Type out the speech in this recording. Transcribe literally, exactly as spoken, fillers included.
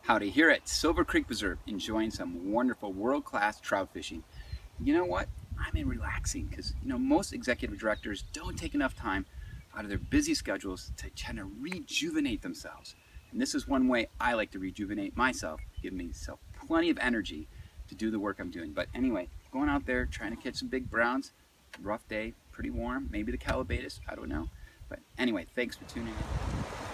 Howdy, here at Silvercreek Preserve, enjoying some wonderful world-class trout fishing. You know what? I'm in relaxing because, you know, most executive directors don't take enough time out of their busy schedules to kind of rejuvenate themselves. And this is one way I like to rejuvenate myself, give myself plenty of energy to do the work I'm doing. But anyway, going out there, trying to catch some big browns. Rough day, pretty warm, maybe the calabatus, I don't know. But anyway, thanks for tuning in.